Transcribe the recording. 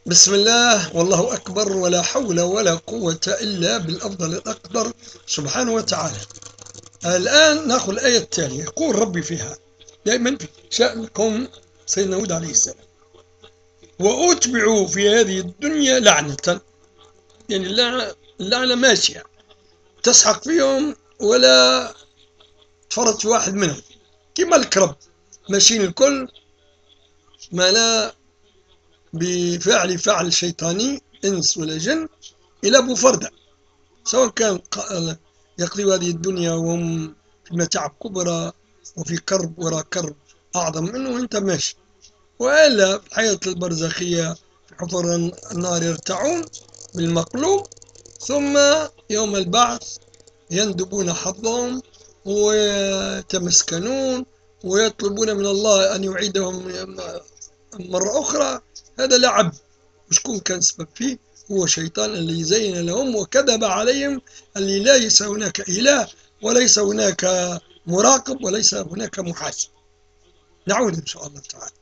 بسم الله والله أكبر ولا حول ولا قوة إلا بالأفضل الأقدر سبحانه وتعالى. الآن نأخذ الآية التالية. يقول ربي فيها دائما في شأن قوم سيدنا هود عليه السلام: وأتبعوا في هذه الدنيا لعنة. يعني اللعنة ماشية تسحق فيهم ولا تفرط في واحد منهم، كما الكرب ماشيين الكل ما لا بفعل فعل شيطاني إنس ولا جن إلى أبو فردة، سواء كان يقضي هذه الدنيا وهم في متاعب كبرى وفي كرب وراء كرب أعظم منه وأنت ماشي، وإلا في الحياة البرزخية في حفر النار يرتعون بالمقلوب، ثم يوم البعث يندبون حظهم ويتمسكنون ويطلبون من الله أن يعيدهم مرة أخرى. هذا لعب، وشكون كان سبب فيه؟ هو شيطان اللي زين لهم وكذب عليهم اللي ليس هناك إله وليس هناك مراقب وليس هناك محاسب. نعود إن شاء الله تعالى.